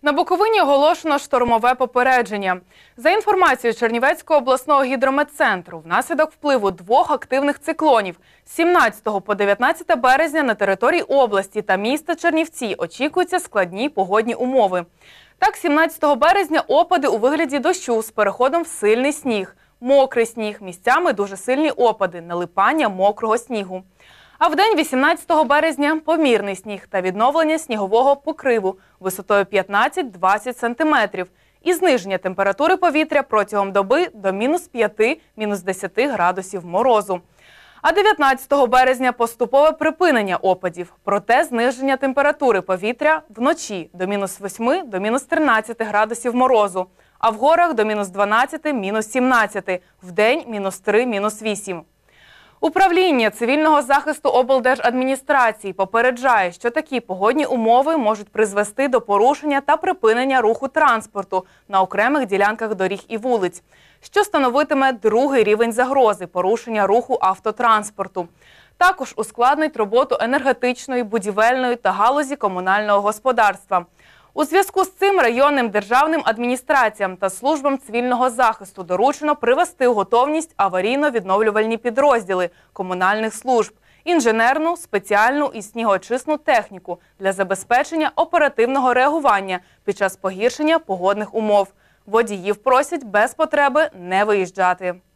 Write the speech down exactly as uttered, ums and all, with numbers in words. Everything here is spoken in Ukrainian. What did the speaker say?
На Буковині оголошено штормове попередження. За інформацією Чернівецького обласного гідрометцентру, внаслідок впливу двох активних циклонів з сімнадцятого по дев'ятнадцяте березня на території області та міста Чернівці очікуються складні погодні умови. Так, сімнадцятого березня опади у вигляді дощу з переходом в сильний сніг, мокрий сніг, місцями дуже сильні опади, налипання мокрого снігу. А в день вісімнадцятого березня помірний сніг та відновлення снігового покриву висотою п'ятнадцять-двадцять сантиметрів і зниження температури повітря протягом доби до мінус п'яти - мінус десяти градусів морозу. А дев'ятнадцятого березня поступове припинення опадів, проте зниження температури повітря вночі до мінус восьми до мінус тринадцяти градусів морозу, а в горах до мінус дванадцяти - мінус сімнадцяти, вдень мінус три - мінус вісім. Управління цивільного захисту облдержадміністрації попереджає, що такі погодні умови можуть призвести до порушення та припинення руху транспорту на окремих ділянках доріг і вулиць, що становитиме другий рівень загрози порушення руху автотранспорту. Також ускладнить роботу енергетичної, будівельної та галузі комунального господарства. У зв'язку з цим районним державним адміністраціям та службам цивільного захисту доручено привести у готовність аварійно-відновлювальні підрозділи комунальних служб, інженерну, спеціальну і снігоочисну техніку для забезпечення оперативного реагування під час погіршення погодних умов. Водіїв просять без потреби не виїжджати.